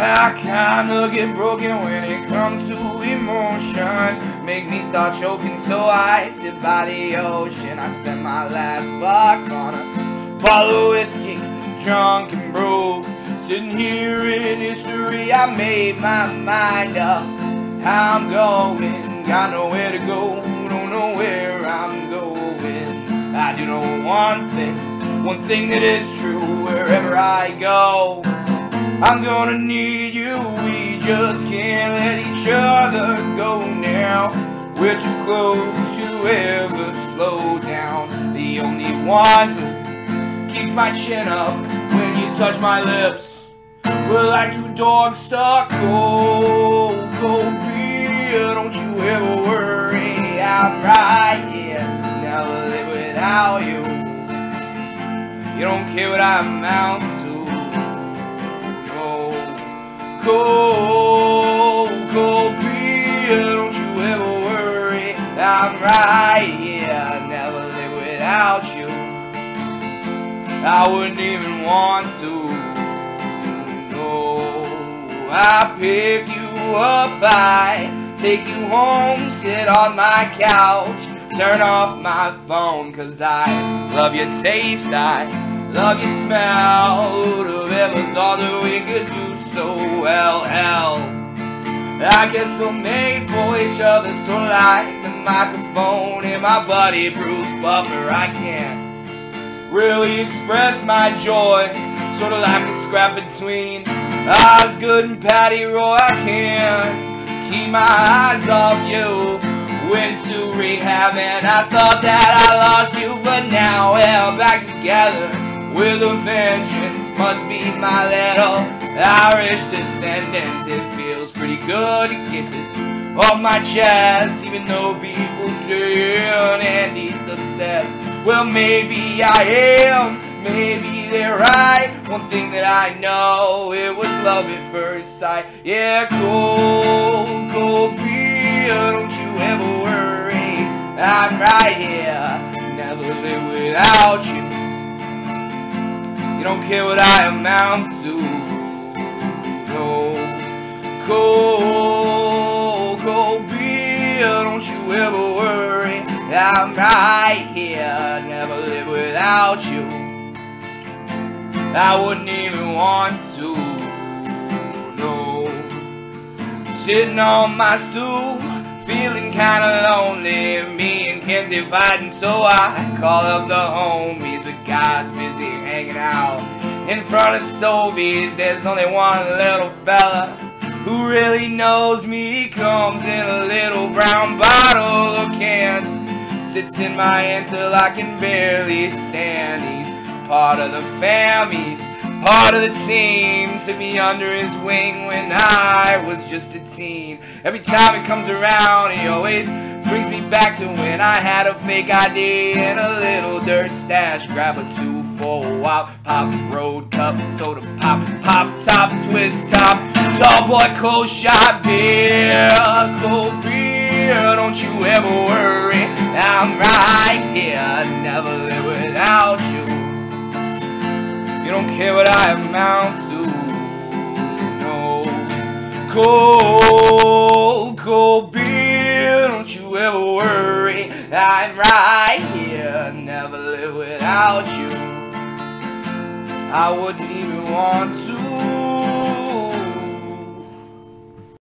I kinda get broken when it comes to emotion. Make me start choking, so I sit by the ocean. I spend my last buck on a bottle of whiskey, drunk and broke. Sitting here in history, I made my mind up how I'm going. Got nowhere to go, don't know where I'm going. I do know one thing that is true. Wherever I go, I'm gonna need you. We just can't let each other go now. We're too close to ever slow down. The only one who keeps my chin up when you touch my lips, we're like two dogs stuck cold, cold beer. Don't you ever worry, I'm right here. Never live without you. You don't care what I amount to. No, cold, cold beer. Don't you ever worry, I'm right here. Never live without you. I wouldn't even want to. I pick you up, I take you home, sit on my couch, turn off my phone, 'cause I love your taste, I love your smell. Who'd have ever thought that we could do so well? Hell, I guess we're made for each other, so like the microphone in my buddy Bruce Buffer, I can't really express my joy, sort of like a scrap between Osgood and Patty Roy. I can't keep my eyes off you. Went to rehab and I thought that I lost you, but now we're back together with a vengeance. Must be my little Irish descendants. It feels pretty good to get this off my chest, even though people say Andy's obsessed. Well, maybe I am, maybe they're right. One thing that I know, it was love at first sight. Yeah, cold, cold beer, don't you ever worry, I'm right here. Never live without you. You don't care what I amount to. No, cold, cold beer, don't you ever worry, I'm right here. Never live without you. I wouldn't even want to, no. Sitting on my stool, feeling kinda lonely. Me and Kenzie fighting, so I call up the homies. But guys busy hanging out in front of Soviets. There's only one little fella who really knows me. He comes in a little brown bottle or can. Sits in my hand till I can barely stand. He's part of the fam, he's part of the team. Took me under his wing when I was just a teen. Every time he comes around, he always brings me back to when I had a fake ID and a little dirt stash. Grab a 2 for a wop, pop, road cup, soda pop, pop top, twist top, tall boy, cold shot beer, cold beer. Don't you ever worry, I'm right here. Never live without you. You don't care what I amount to. No, cold, cold beer. Don't you ever worry, I'm right here. Never live without you. I wouldn't even want to.